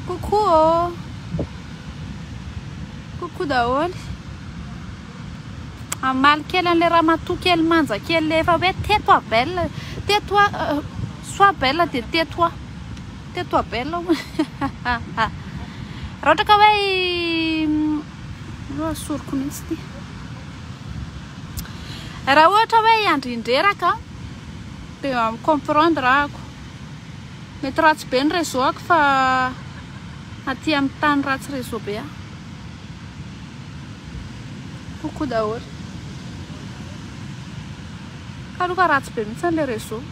Coucou daholo. Amaly kely an'le raha matoa kely manja kely le efa hoe tais-toi belle, tais-toi, sois belle de tais-toi. Tais-toi belle. Raha ohatra ka hoe soroko mihitsy ty. Raha ohatra hoe andrindreraka dia comprendre ako. Mety ratsy be ny réseau ako fa aty amin'ny tany ratsy réseau be a. Coucou daholo. Ka ratsy be mihitsy an'le réseau.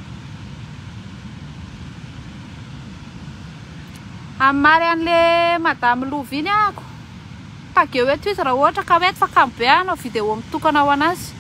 Amary an'le madame Loviny ako. Tageo eto izy raha ohatra ka hoe fakamo be anao vidéo mitokana ho anazy.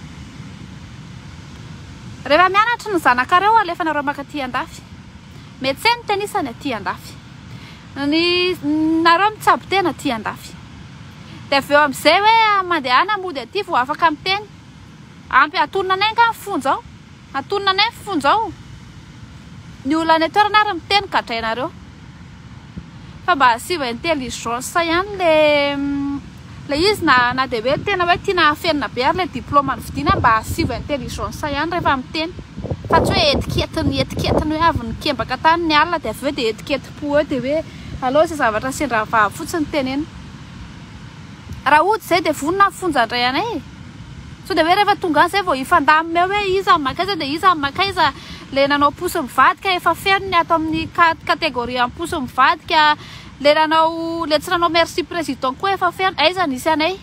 Rehefa mianatra ny zanakareo alefa nareo makaty andafy. Mety tsy ny tenisany aty andafy. Nareo mitsabo tena aty andafy. Dia avy eo amin'izay hoe mandehana mody aty vao afaka miteny. Ampy atonina anay ka mifonjao. Atonina anay mifonjao. Ny olona any toerana ary miteny gadrainareo. Fa mba asiva intelligence ihany le izy na dia hoe tena hoe tiana hafenina be ary le diplôma ny vidiana mba asiva intelligence ihany rehefa miteny. Fa tsy hoe etiketiny hoe avy ny kembaka tany ny alina dia avy eo dia etiketim-po eo dia hoe allo izay zavatra sendra vaha fotsiny teneny. Raha ohatra izay dia vonona mifonjandray anay. So dia hoe rehefa tonga izay vao ifandamina eo hoe iza makaiza dia iza makaiza le nanao posy mivadika efa feno ny ato amin'ny kategoria amin'ny posy mivadika. Le nanao le tsy nanao merci président koa efa feno. Aiza nisy anay.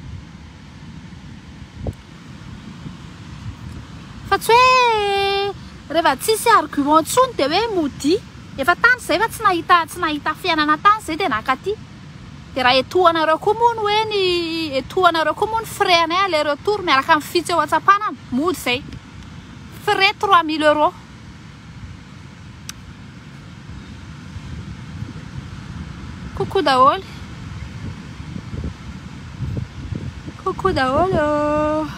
Fa tsy hoe rehefa tsisy argument tsony dia hoe mody. Efa tany izay fa tsy nahita fiainana tany izay dia nakaty. Dia raha etohanareo koa moa ny frais anay aller retour miaraka amin'ny fitsy eo atsapana mody izay. Frais 3000 €. Coucou daholo. Coucou daholo.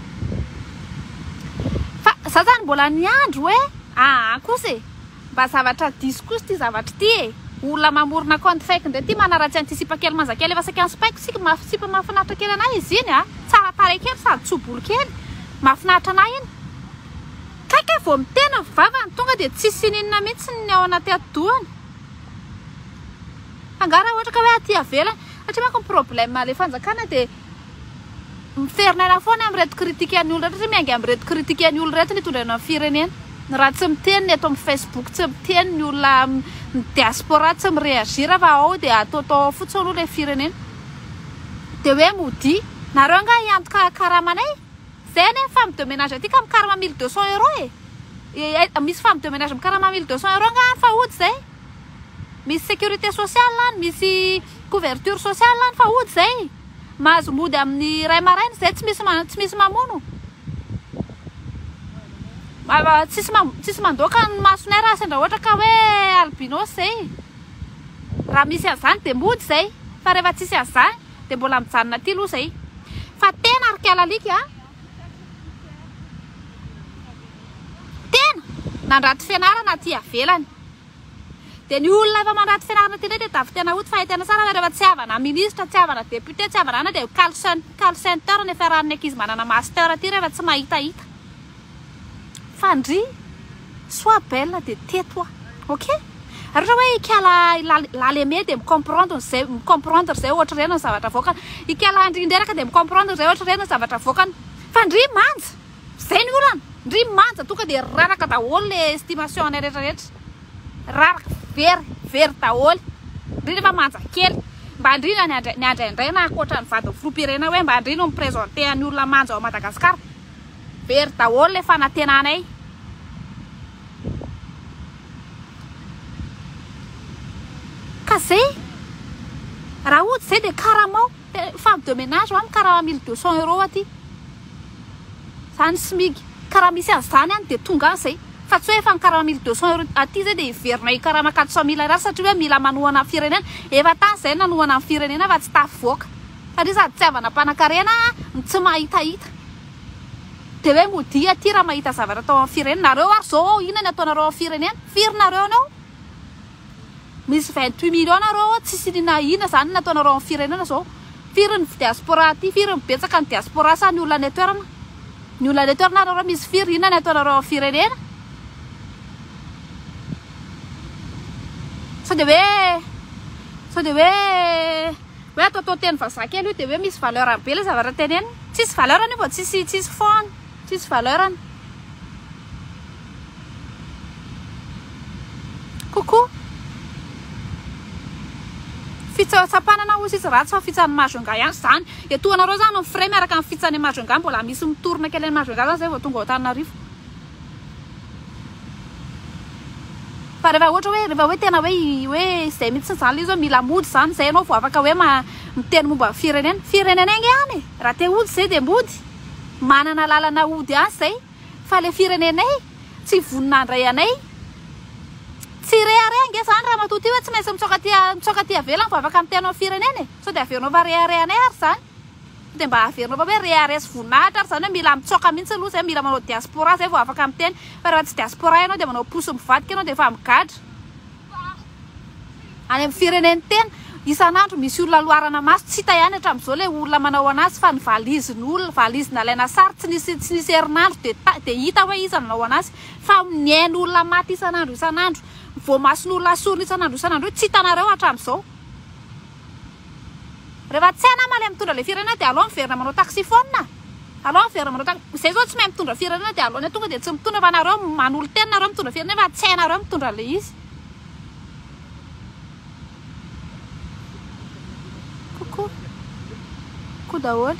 Fa za zany mbola niandro hoe kosa mba zavatra diso kosa ty zavatra ty olona mamorona compte fake ndray ty manaratsy antisipa kely manza kely efa saky spike sika mafisipa mahafinaritra kely anay izy iny tsara tarehy kely sady tsobolo kely mahafinaritra anay iny. Kaiky vao mitena vavany tonga dia tsisy ninona mihitsy ny ao anaty atodohany. Angara ohatra ka hoe aty avela satria manko ny problème le fanjakana dia miferinana foana amin'ny reto kritika an'ny olona rehetra mianga amin'ny reto kritika an'ny olona rehetra nitondrana amin'ny firenena. Raha tsy miteny ny eto amin'ny Facebook tsy miteny ny olona ny diaspora tsy mireagira fa ao dia ataotao fotsiny aloha ilay firenena. Dia hoe mody nareo nga hiantoka karamanay. Zay ane femme de ménage aty ka mikarama 1200 €. Misy femme de ménage mikarama 1200 € nga fa hody zay. Misy sécurité sociale any, misy couverture sociale any fa hody zay. Mahazo mody amin'ny ray maraina zay tsy misy mamono. Tsisy mandoaka ny masonay raha sendra ohatra ka hoe albinos zay. Raha misy an'izany dia mody zay. Fa rehefa tsisy an'izany dia mbola mijanona aty aloha zay. Fa tena arikalalika tena nandraty fianarana aty avelany. Dia ny olona efa mandraty fianarana aty ndray dia davy tena hody fa hitana tsara hoe rehefa tsy havana ministra, tsy havana député, tsy havana ana dia call center ny fiarahan'ny ankizy manana master aty rehefa tsy mahitahita. Fandry, sois belle de tais-toi. Ok? Raha hoe ikala leme dia micomprendre zay ohatra ireny ny zavatra voakana. Ikala andrindraraka dia micomprendre zay ohatra ireny ny zavatra voakana. Fandry manja. Zay ny olana. Ndry manja tonga dia raraka daholo le estimation anay rehetrarehetra. Raraka very daholo. Ndry rehefa manja kely. Mba ndrina ny andraindray na akoatra ny vadiny filoham-pirenena hoe mba ndrina miprésente ny olona manja ao Madagasikara. Very daholo le fanantenanay. Ka zay raha ohatra zay dia karamao femme de ménage amin'ny karama 1200 € aty. Zany SMIC. Karaha misy an'izany any dia tonga an'izay. Fa tsy hoe efa karama 1200 € aty zay dia iverina karama 400 000 € satria hoe mila manohana amin'ny firenena. Efa tany izay nanohana amin'ny firenena fa tsy tafivoaka. Satria sady tsy havana mpanankarena tsy mahitahita. Dia hoe mody aty raha mahita zavatra tao amin'ny firenena. Nareo ary zao inona ny ataonareo amin'ny firenena? Firy nareo anao? misy 28 millions nareo tsisy ina zany nataonareo amin'ny firenena zao. Firy ny diaspora ty, firy ny betsaka ny diaspora sa ny olona any toerana. Ny olona any toerana nareo misy firy ina ny ataonareo amin'ny firenena. Sao de hoe atao teny vazaha kely io de hoe misy valeur be le zavatra teneny. Tsisy valeur io vao tsisy fond, tsisy valeur. Coucou. Fitsapanana ho sisy ratsy fa fitsany Majunga ihany zany. Etoanareo zany ny frais miaraka amin'ny fitsany Majunga mbola misy mitorona kely ny Majunga zany zay vao tonga ao Antananarivo. Fa rehefa hoe tena hoe zay mitsy zany le zao mila mody zany zay anao vao afaka hoe miteny momba firenena ihany. Raha te ody zay de mody. Manana lalana ody ihany zay. Fa le firenenay tsy voninandray anay. Tsy reharenge zany raha matoty hoe tsy maintsy mitsoka ty avela vao afaka miteny firenena. Sao de averinao fa reharehanay ary zany. De mba averinao fa hoe reharesy voninahitra ary zany hoe mila mitsoka mihitsy aloha zay mila manao diaspora zay vao afaka miteny. Fa raha tsy diaspora ianao de manao posy mivadika ianao de efa migadra. Any amin'ny fireneny tena isan'andro misy olona loarana maso tsy hita ihany hatramin'izao le olona manao anazy fa ny valizin'olona valizina alaina sary tsy nisy herinandro de hita hoe iza nanao anazy fa mihaino olona maty isan'andro vao mason'olona sorona isan'andro tsy hitanareo hatramin'izao. Rehefa tsena mahay mitondra le firenena de alao miverina manao taxiphone. Alao miverina manao taxi. Zay zao tsy mahay mitondra firenena de alao ny tonga de tsy mitondra fa nareo manolo tena nareo mitondra firenena fa tsy hainareo mitondra le izy. Daholy.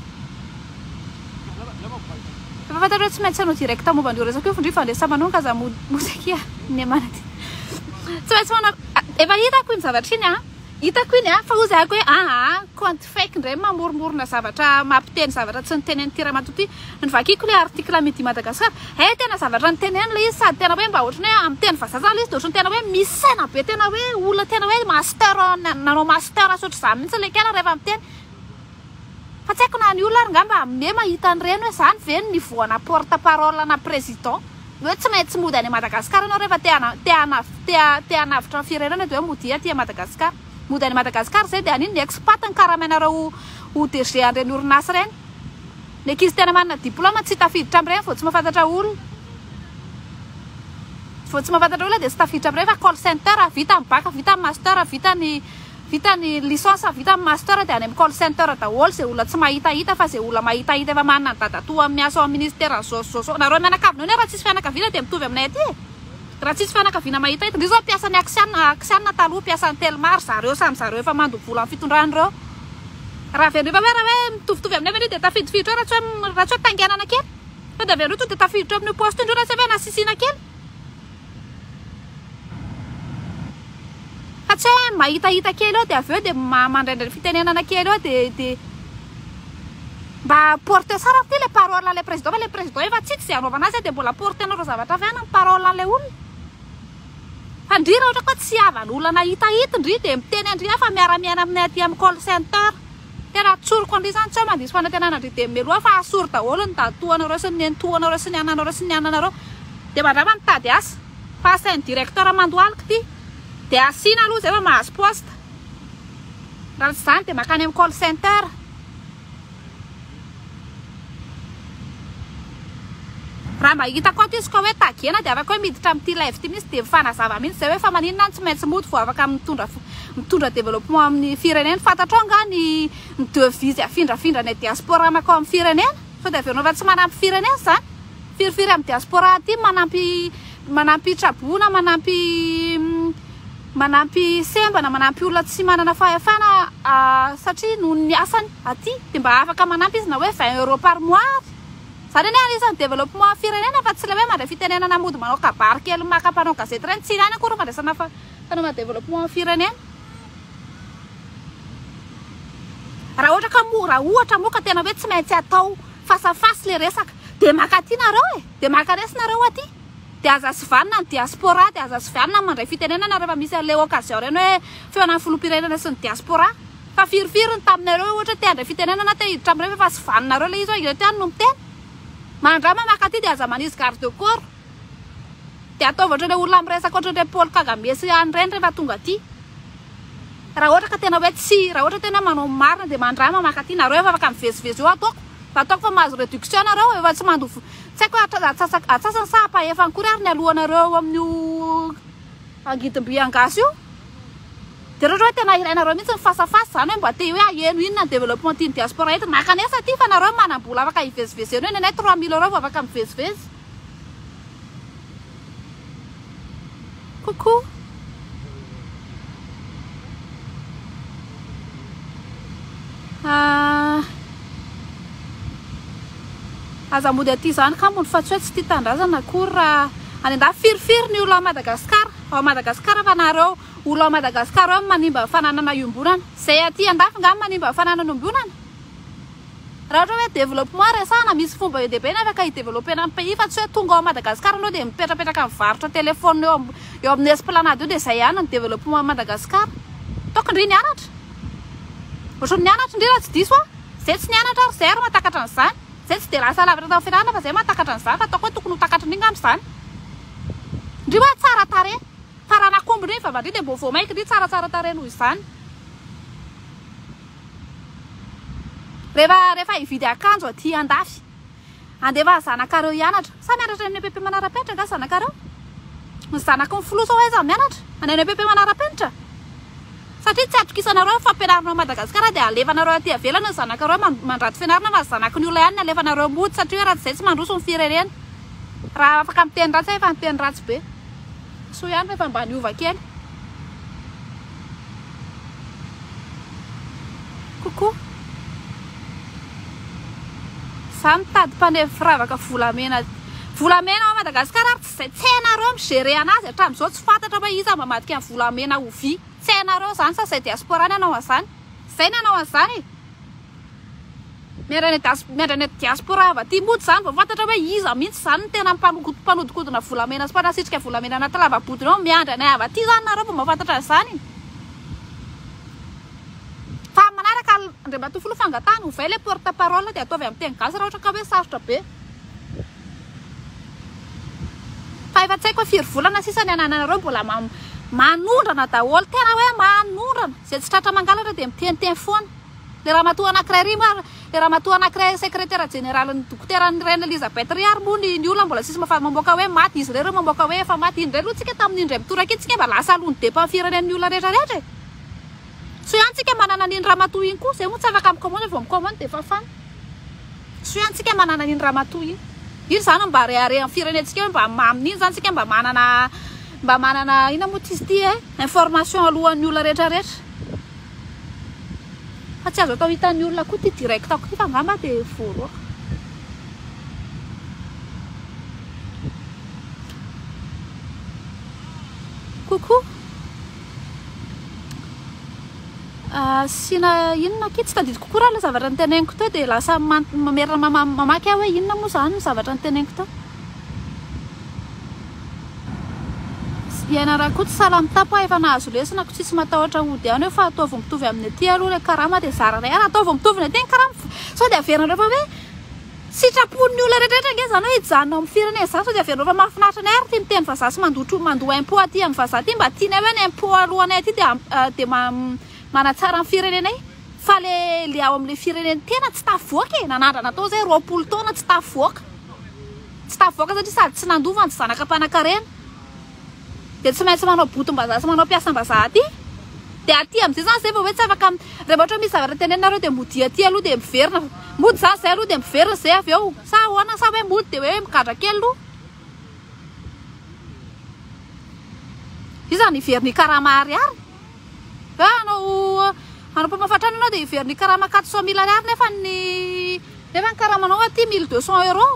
Efa fantatrao tsy maintsy anao direct momba an'io resaka io fandry fandraisamanao kaza mozikia ny manady. Tsy maintsy manao efa hitako iny zavatra iny hitako iny fa ho zako hoe compte fake ndray mamoromorona zavatra mampiteny zavatra tsy niteneny tira matoty nivakiko le article midi Madagascar tena zavatra niteneny le izy sady tena hoe mba ohatrany hoe amin'ny teny vazaha zany le izy de ohatrany tena hoe misy saina be tena hoe olona tena hoe master nanao master asotry zany mihitsy le kena rehefa miteny. Fa tsy haiko na ny olona ary ngamba me mahita an'ireny hoe zany ve ny voana porte parole na président hoe tsy maintsy mody any Madagascar ianao rehefa te hanavitra firenena de hoe mody aty Madagascar. Mody any Madagascar zay de aniny ny expat ny karamenareo ho DG an'ireny orinasa ireny. Ny ankizy tena manana diplôma tsy tafiditra amin'ireny vao tsy mahafantatra olona. Vao tsy mahafantatra olona de tsy tafiditra amin'ireny fa call center vita amin'ny bac, vita amin'ny master, vita ny licence, vita amin'ny master de any amin'ny call center daholo zay olona tsy mahitahita fa zay olona mahitahita efa manana ny dadatoa miasa ao amin'ny ministère zao. Nareo mianakaviana raha tsisy fianakaviana de mitovy aminay aty. Raha tsisy fianakaviana mahitahita ndry zao piasa ny aksiana taloha piasa ny Telmar zareo samy zareo efa mandovo vola amin'ny fitondran'ireo. Raha averindreo fa raha hoe mitovitovy aminay avy de tafiditra raha tsy hoe tangenana kely. Fa de averindreo de tafiditra amin'ny poste indreo raha tsy hoe nasisina kely. Fa tsy hoe mahitahita kely eo de aveo de mandraindray fitenenana kely eo de mba porte sara ty le parole le président fa le président efa tsitsy zay anaovana azy de mbola portenao ro zavatra avy any parole le olona. Fa ndry raha ohatra koa tsy havan'olona nahitahita ndry de miteny andry fa miara-miaina aminay aty amin'ny call center. Tena tsoroko andry zany tsy hoe mandisy fanantenana andry de meloa fa asory daholo ny datoanareo sy ny nentoanareo sy ny ananareo sy ny ananareo de mandrama mitady asa fa asain'ny directeur mandohalika ty de asina aloha zay fa mahazo poste. Raha tsy zany de makany amin'ny call center. Raha mba hitako ato izy koa hoe tagena de afaka hoe miditra amin'ity live ty mihitsy de fanazava mihitsy zay hoe fa maninona tsy maintsy mody vao afaka mitondra développement amin'ny firenena. Fantatrao nga ny devise afindrafindra ny diaspora makao amin'ny firenena. Sao de averina fa tsy manampy firenena zany. Firifiry amin'ny diaspora ty manampy trabona, manampy sembana, manampy olona tsy manana fahefana satria noho ny asany aty de mba afaka manampy izy na hoe 20 € par mois. Zany ny anisan'ny développement firenena fa tsy le hoe mandray fitenenana mody manao kabary kely makapanao gazety ireny tsy ilana akory fandraisana fanaovana développement firenena. Raha ohatra moa ka tena hoe tsy maintsy atao face à face le resaka de maka aty nareo de maka resy nareo aty de aza sy vanina ny diaspora de aza sy vanina mandray fitenenana rehefa misy an'le occasion reny hoe feona filoham-pirenena sy ny diaspora. Fa firifiry ny taminareo ohatra te handray fitenenana te hiditra amin'ireny fa sy vaninareo le izy hoe teny no miteny. Mandrama maka aty de aza manisy garde de corps de ataovatra le olona miresaka ohatrany Paul Kagame sy an'ireny rehefa tonga aty raha ohatra ka tena hoe tsy raha ohatra tena manao marina dia mandrama makaty nareo efa afaka mivezivezy eo ataoko fa mahazo réduction nareo efa tsy mandofo tsy haiko atsasany sahampahefany kory ary ny alohanareo amin'io angidim-by angasy io dia raha hoe tena ilainareo mihitsy ny fasafasa zany hoe mba te hoe eno inona ny développement tiany diaspora eto makanesa aty fa nareo manam-bola afaka hivezivezy eno hoe nenay 3000 € vao afaka mivezivezy coucou aza mody aty zany kambony fa tsy hoe tsy tia tandrazana akory raha any an-da firifiry ny olo a Madagasikara ao Madagasikara fa nareo olo a Madagasikara ao manimba fananana iombonana zay aty andafy ngamy manimba fananana iombonana raha ohatra hoe développement resahana misy fomba dehibe na afaka hidevelopena amin'ny pays fa tsy hoe tonga ao Madagasikara anao dia mipetrapetraka mivarotra telefona eo amin'ny esplanade io dia zay ihany ny développement a Madagasikara tokondry nianatra ohatrany nianatra indrindra tsy diso zay tsy nianatra ary zay ary matakatra an'izany zay tsy dia lasa lavitra tao fianarana fa zay matakatra an'izany fa ataoko hoe tokony ho takatra indrindra amin'izany ndry hoe tsara tare fa raha nakombo indrindra vavandry dia mbo maika indry tsaratsara tare noho izany rehefa hividy akanjo aty andafy andefa zanakareo hianatra sa mianatra amin'ny EPP manara-penitra nga zanakareo ny zanaka ny filosa hoe za mianatra any EPP manara-penitra satria tsy atokisanareo fampianaranao Madagasikara dia alevanareo aty avelana ny zanakareo mandrato fianarana fa zanaky ny olona ihany ny alevanareo mody satria hoe raha zay tsy mandroso ny firenena raha afaka miteny ratsy efa miteny ratsy be so ihany rehefa mba niova kely coucou za mitady mpanefy firavaka volamena ao Madagasikara ary tsy zay tsy hainareo migere anazy hatramin'izao tsy fantatra hoe iza mba madika ny volamena ovy tsy hainareo zany sa zay diaspora ny anao an'izany zay ny anao an'izany miandrany diaspora avy aty mody zany vao fantatra hoe iza mihitsy zany ny tena mpanodikodina volamena sy mpanasitrika volamena anaty lava-bodinao miandrany avy aty zany nareo vao mahafantatra an'izany fa manaraka Andriamatoa fangatahana ovay le porte parole dia ataovy amin'ny teny gasy raha ohatra ka hoe sarotra be fa efa tsy haiko hoe firy volana sisa ny ananareo mbola manondrana daholo tena hoe manondrana zay tsy tratra mangalatra dia miteniteny foana le ramatoa anankiray ry le ramatoa anankiray secrétaire général ny dokotera Reine Elisabeth ry ary moa ny olona mbola sisy mamoaka hoe maty izy ireo mamoaka hoe efa maty indray aloha tsika tamin'indray mitoraka itsika mba lasa alony depa firenen'ny olona rehetrarehetra so ihany tsika manana n'iny ramatoa iny koa zay moa tsy afaka mikomandy vao mikomandy dia fafana so ihany tsika manana n'iny ramatoa iny zany mba reare amin'ny firenentsika hoe mba amin'iny zany tsika mba manana ina moa tsy izy ty information alohan'ny olona rehetrarehetra fa tsy azo atao hitan'ny olona koa ty direct ako ty fa ngamba dia voro coucou sina inona ky tsy tadidiko koa raha le zavatra nyteneniko teo dia lasa mamerina mamaky aho hoe inona moa zany ny zavatra nyteneniko teo iainara koa tsy salamitapo efa nahazo lesina ko tsisy matahotra hody ihany hoe fa ataovy mitovy amin'ny aty aloha le karama dia zarana ihany ataovy mitovy ny aty ny karama sao dia averinareo fa hoe sitrapon'ny olona rehetrarehetra nge zany hoe hijanona amin'ny firenena zany sao dia averinareo fa mahafinaritra nay ary ty miteny vazaha sy mandoa impôt aty amin'ny vazaha ty mba tiany hoe ny impôt alohanay aty dia manatsara ny firenenay fa le ao amin'le firenena tena tsy tavoaka nanandrana atao zay 20 taona tsy tavoaka satria sady tsy nandova ny zanaka mpanan-karena dia tsy maintsy manao botim-bazaha sy manao mpiasam-bazaha aty dia aty amin'izay zany zay vao hoe tsy afaka rehefa ohatra misy zavatra tenenareo dia mody aty aloha dia miverina mody zany zay aloha dia miverina zay avy eo sa ahoana sa hoe mody dia hoe mikadra kely aloha izy zany hiveriny karama ariary anao mpamafatrana anao dia hiveriny karama 400 000 ariary nefa ny karamanao aty 1200 €.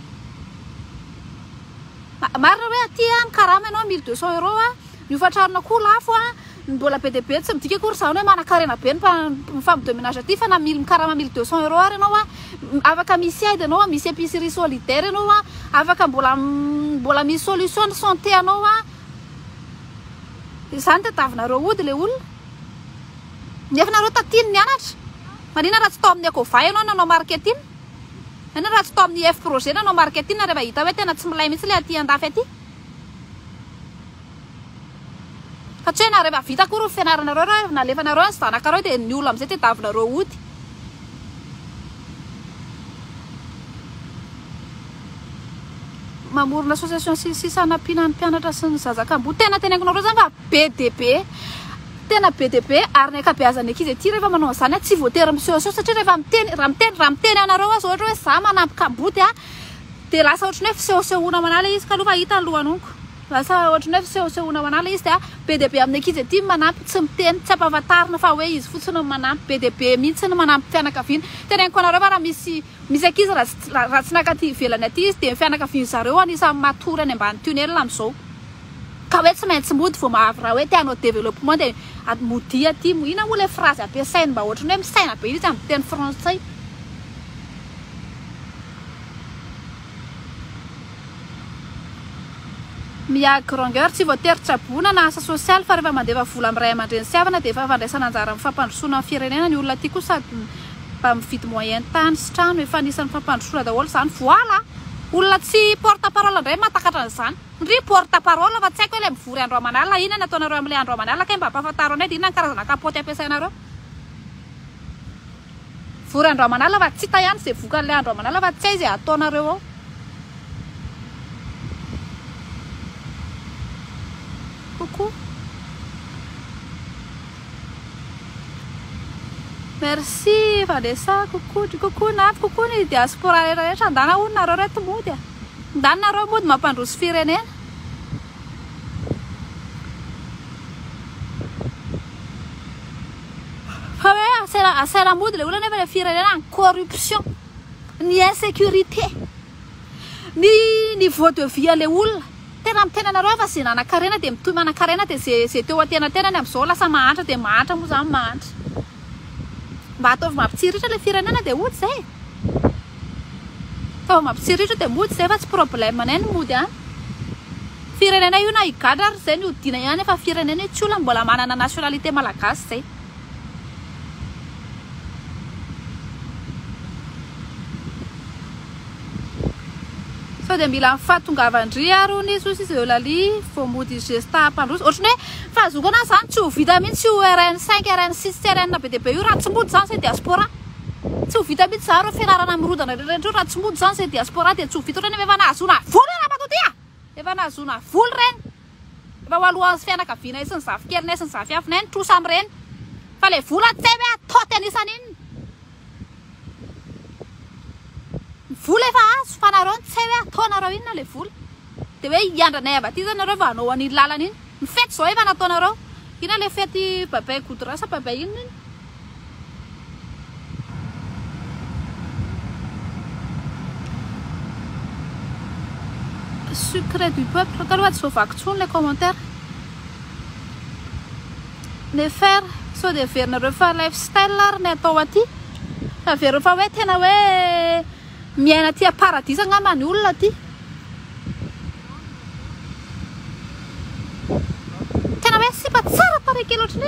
Marina hoe aty ny karama ianao 1200 € ny hofatrarina koa lafo mbola be dia be tsy midika kory zany hoe manan-karena be ny fampidominage aty fa na karama 1200 € ary ianao afaka misy aide anao misy épicerie solidaire ianao afaka mbola misy solution de santé anao izany tadiavinareo ody le olona nefa nareo tatiny nianatra manina raha tsy tao amin'ny Ecovay ianao nanao marketing ena raha tsy tao amin'ny F projet nanao marketing rehefa hita hoe tena tsy milay mihitsy le aty andafy aty fa tsy hoe na rehefa vita koa ro fianaranareo raha nalefanareo ny zanakareo dia ny olona amin'izay tediavinareo ody. Mamorona association sisy anampiana ny mpianatra sy ny zazakam-boa tena tenengonareo zany fa be dia be tena be dia be ary ny ankabeazan'ny ankizy aty rehefa manao an'izany tsy voatery miseho satria rehefa raha miteny anareo azy ohatra hoe za manampy kaboty dia lasa ohatry ny hoe fisehosehoana manala izy ka aloha fa hita ny lohanonko lasa ohatry ny hoe fisehosehoana manala izy dia be dia be amin'ny ankizy aty manampy tsy miteny tsy ampahafantarina fa hoe izy fotsiny manampy be dia be mihitsy ny manampy fianakaviana teneniko anareo fa raha misy ankizy raha tsy nakaty ivelany aty izy dia ny fianakaviany zareo anisan'ny matory any ambany tunnel amin'izao ka hoe tsy maintsy mody vao mahavy raha hoe tianao développement dia mody aty ina moa ilay phrase ampiasainy mba ohatry ny hoe misaina be izy amin'ny teny frantsay. Miagy grandeur tsy voatery tsabona na asa sosialy fa rehefa mandefa vola amin'ny ray aman-dreny sy havana dia efa fandraisana anjara amin'ny fampandrosoana amin'ny firenena ny olona aty koa sady mba mividy moyen tany sy trano efa anisan'ny fampandrosoana daholo zany voila olona tsy porte parole indray mahatakatra an'izany ndry porte parole fa tsy haiko hoe ilay mivory andro aman'alina inona ny ataonareo amin'ilay andro aman'alina ka mba ampahafantaro anay dia inona ny karazana kapoty ampiasainareo vory andro aman'alina fa tsy hita ihany izay vokan'ilay andro aman'alina fa tsy hay izay ataonareo ao. Coucou. Merci Vanessa, coucou navy, coucou ny diaspora rehetra andana hono nareo reto mody a. Andanareo mody mampandroso firenena. Fa hoe asera mody le olona nefa le firenena ny corruption, ny insécurité, ny voie de vie le olona. Tena mitena anareo fa zay nanan-karena dia mitohy manan-karena dia zay teo antenantenany amin'izao lasa mahantra dia mahantra moa zany mahantra mba ataovy mampitsiriritra ilay firenena dia mody zay ataovy mampitsiriritra dia mody zay fa tsy problème anay ny mody any firenena io na higadra ary zay ny hodina ihany efa firenena tsy olona mbola manana nationalité malagasy zay. So dia mila mifahatongavandry arony izy izy eo laly vao mody gesta mpandroso ohatrany hoe fahazokana zany tsy ho vita mihitsy io RN5 RN6 sy RN be dia be io raha tsy mody zany zay diaspora tsy ho vita mihitsy zany reo fianarana mirodana rehetra raha tsy mody zany zay diaspora dia tsy ho vita reny efa nahazona voly raha matotya efa nahazona voly reny efa ho alohan'ny fianakaviana sy ny zafikely sy ny zafiafinay ny trosa amin'ireny fa le vola tsy hoe ataoty anisan'iny vola efa azo fa nareo tsy hoe ataonareo inona le vola dia hoe hiandranay avy aty zany nareo va hanao an'iny lalana iny ny fety zao efa nataonareo ina le fety babay goudra sa babay inona iny secret du peuple ka aloha tsy voavaky tsony le commentaire ne faire sao dia verynareo fa lifestyle ary ny atao aty fa vereo fa hoe tena hoe miaina aty paradis angamba ny olona aty tena hoe sipa tsara pare kely ohatrany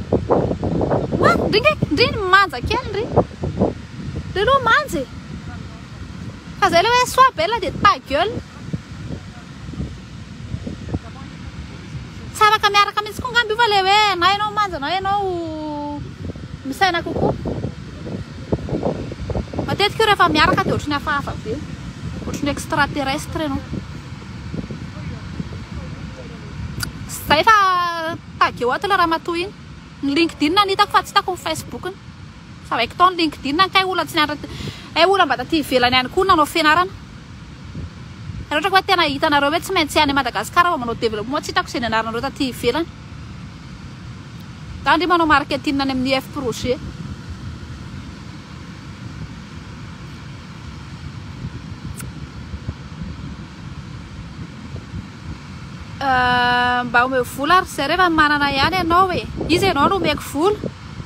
ndry ndry manja kely ndry le loha manje fa zay le hoe soa bella dia ta gueule tsy afaka miaraka mihitsy koa ngamby io fa le hoe na ianao manja na ianao misaina kokoa matetika io rehefa miaraka dia ohatrany hafahafa be ohatrany extraterrestre ianao zay fa tageo ato le raha matoy iny ny LinkedIn ny hitako fa tsy hitako ny Facebook ny sa vaiko tao ny LinkedIn kay olona tsy nianatra olona mba taty ivelany ihany koa nanao fianarana raha ohatra ka hoe tena hitanareo hoe tsy maintsy any Madagasikara fa manao développement tsy hitako izay nianaranareo taty ivelany da ndry manao marketing any amin'ny F projet mba omeo vola ary zay rehefa manana ihany ianao hoe izy ianao no omeko vola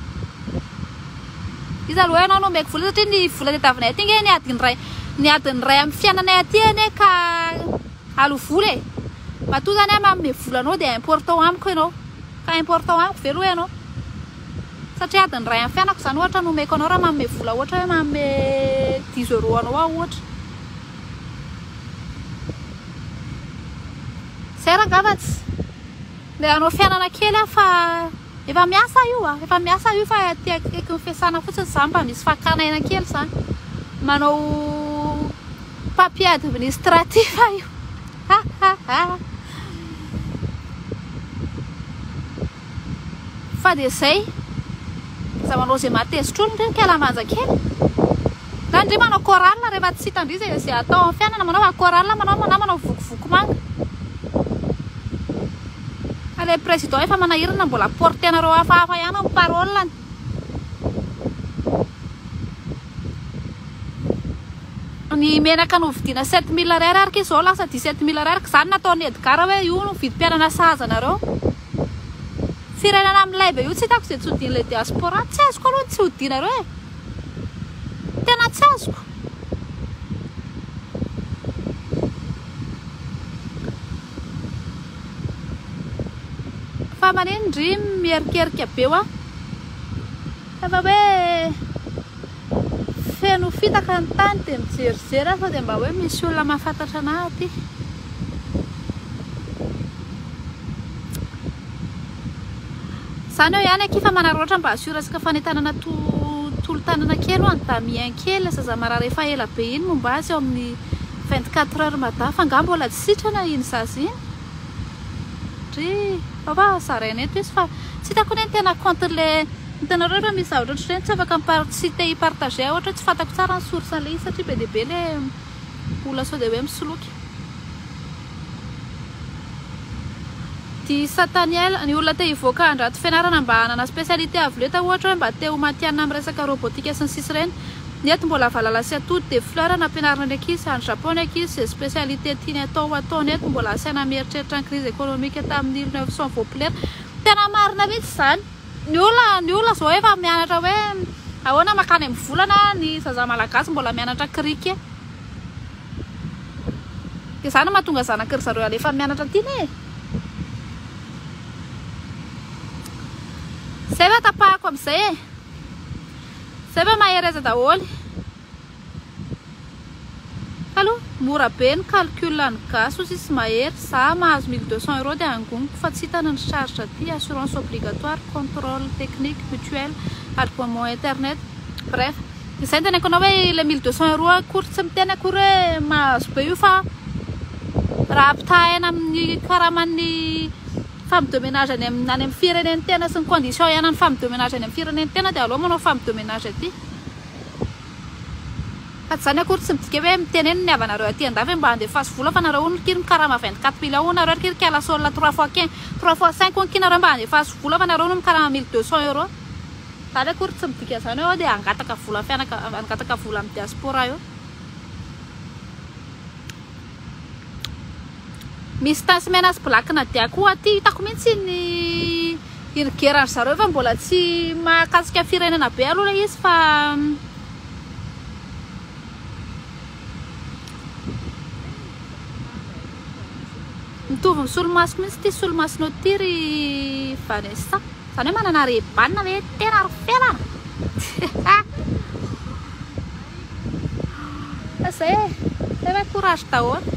izy aloha ianao no omeko vola satria ny vola tetavinay aty nge ny adiny ray amin'ny fiainanay aty ane ka alo vola e matoa zany a manome volanao dia important amiko ianao ka important amiko ve aloha ianao satria adiny ray amin'ny fiainako zany ohatra no omeko anao raha manome vola ohatra hoe manome 10 € anao aho ohatra Será gavatsy Le anao fianana kely fa efa miasa io efa miasa io fa tiako ny fiasana fotsiny za mba misy fakanaina kely zany manao papier administratif io fa de zay za manao zay matezitra olo ndreny kela manja kely na ndry manao choral rehefa tsy hitandry zay atao amin'ny fianana manao choral manao vokovoko manga ale président efa manahirana mbola portenareo hafahafa ihany amin'ny parolany ny menaka novidiana 7000 ariary araka izao lasa 17000 ariary zany nataony Edgar hoe io no vidy mpianana sahazanareo firenena amin'ilay be io tsy hitako zay tsy hodin'ilay diaspora tsy azoko aloha tsy hodinareo tena tsy azoko fa manindry mierikerika be efa hoe feno fitaka ny tany de mijerijery fa de mba hoe misy olona mahafantatra anahy aty zany eo ihany akifa manaroatra mba assuresaka fanetanana tolo-tanana kely ho any da mien kely zaza marary efa ela be iny momba azy eo amin'ny 24 heures mada fa nga mbola tsy sitrana iny zaza iny dry fa zaraina eto izy fa tsy hitako ny tena contre le hitanareo rehefa misy zavatra ohatr'ireny tsy afaka tsy te hipartage ohatra tsy fantako tsara ny source an'le izy satria be de be le olona sao de hoe misoloky Ty Sataniel ny olona te hivoaka andrato fianarana mba hanana spécialité avoleta ohatra hoe mba te ho matianina amin'ny resaka robotika sy ny sisa ireny neto mbola valala sy atody de fleur nampianarina ny ankizy any Japon ny ankizy zay spécialité tiany atao neto mbola asiana mieritreritra ny crise économique tamin'ny 1900 vaopolera tena marina mihitsy zany ny olona zao efa mianatra hoe ahoana makany amin'ny volana ny zaza malagasy mbola mianatra krika de zany mahatonga zanak'ry zareo alefa mianatra tiany zay va tapahako am'izay zay va mahereza daholy aloha mora be ny calcul ny gaso sisy mahery za mahazo 1200 € de angoniko fa tsy hitana ny charge aty assurance obligatoire contrôle technique mutuelle abonnement internet bref izay ny tenako anao hoe le 1200 € akory tsy miteny akory hoe mahazo be io fa raha ampitahana amin'ny karaman'ny femme de ménage any amin'ny fireneny tena sy ny condition ihany ny femme de ménage any amin'ny fireneny tena de aloha manao femme de ménage aty fa zany akory tsy midika hoe miteneny ny avanareo aty andafy mba andefaso vola fa nareo ony kiry mikarama 24 millions nareo kiry kala solna 3 fois 15 3 fois 5 ony kinareo mba andefaso vola fa nareo no mikarama 1200 €. Zany akory tsy midika zany hoe de angataka vola angataka vola amin'ny diaspora io. Misy tasy menace black na diako aty hitako mihitsy ny guerre zareo fa mbola tsy mahakasika firenena be aloha le izy fa mitovy ny solomasoko mihitsy ty solomasonao ty ry Vanessa zany hoe manana rebanina hoe tena rofelana zay efa courage daholo